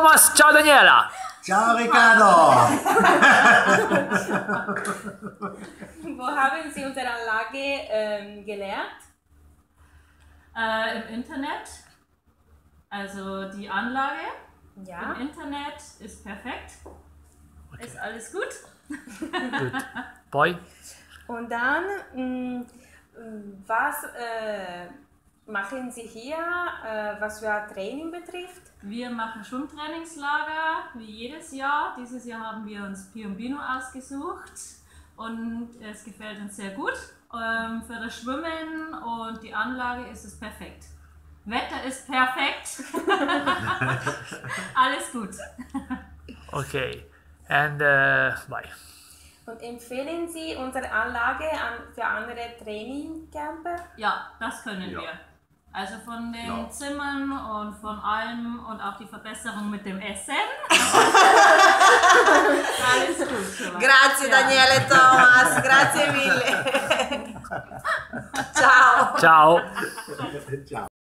Thomas, ciao Daniela! Ciao Riccardo! Wo haben Sie unsere Anlage gelernt? Im Internet. Also die Anlage Ja. im Internet ist perfekt. Okay. Ist alles gut. Gut. Poi? Und dann, was machen Sie hier, was für Training betrifft? Wir machen Schwimmtrainingslager wie jedes Jahr. Dieses Jahr haben wir uns Piombino ausgesucht und es gefällt uns sehr gut. Für das Schwimmen und die Anlage ist es perfekt. Wetter ist perfekt. Alles gut. Okay. And bye. Und empfehlen Sie unsere Anlage für andere Trainingcamper? Ja, das können Ja. wir. Also von den Ja. Zimmern und von allem und auch die Verbesserung mit dem Essen. Alles gut. soweit. Grazie Ja. Daniele e Thomas, grazie mille. Ciao. Ciao! Ciao!